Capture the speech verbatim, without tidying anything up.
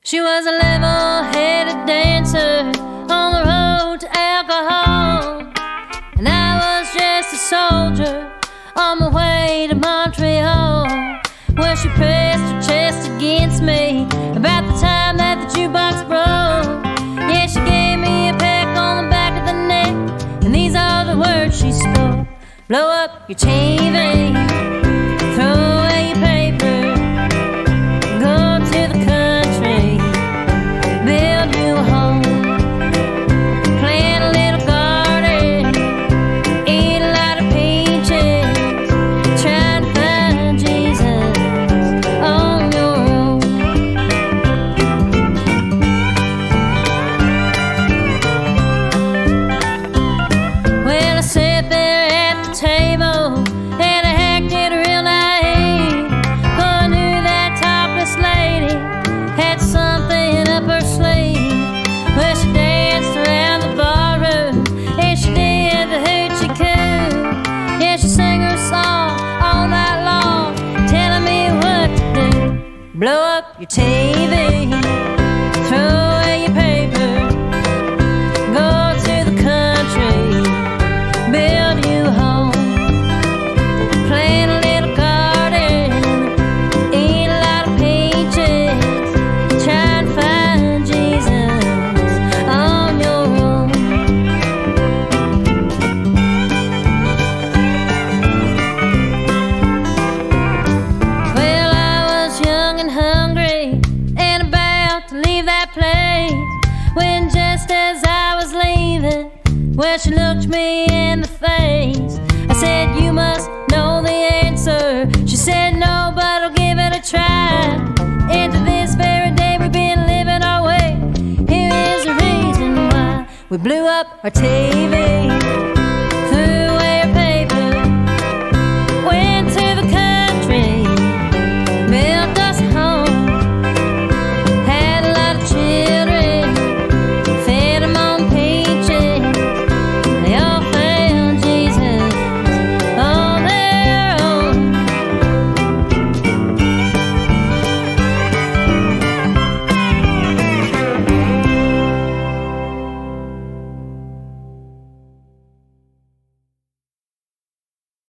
She was a level-headed dancer on the road to alcohol, and I was just a soldier on my way to Montreal, where she pressed her chest against me about the time that the jukebox broke. Yeah, she gave me a peck on the back of the neck, and these are the words she spoke. Blow up your T V, throw away your paper, go to the country, build you a home, plant a little garden, eat a lot of peaches, try to find Jesus on your own. Well, I sat there at the table and I acted real naive, for I knew that topless lady had something up her sleeve. Well, she danced around the barroom and she did the hoochie coo. Yeah, she sang her song all night long, telling me what to do. Blow up your T V, throw away your paper, go to the country, build you a home, plant a little garden, eat a lot of peaches, try to find Jesus on your own. Well, I was young and hungry and about to leave that place, when just as I was leaving, well, she looked me in the face. I said, you must know the answer. She said, no, but I'll give it a try. And to this very day we've been living our way. Here is the reason why we blew up our T V.